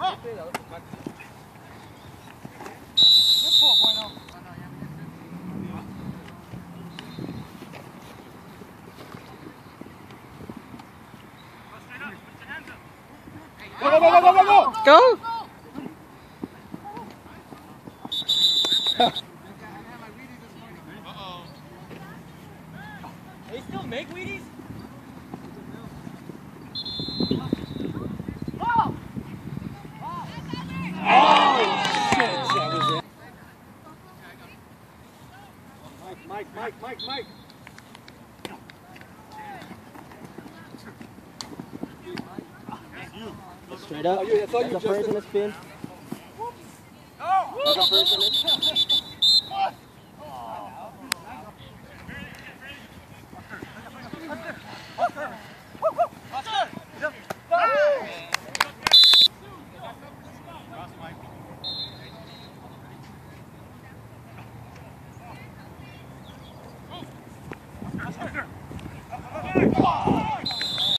Go, go, go, go, go, go! Go! They still make Wheaties? Mike. Straight up. That's all you, That's a first and a spin. That's a first and a spin. Oh!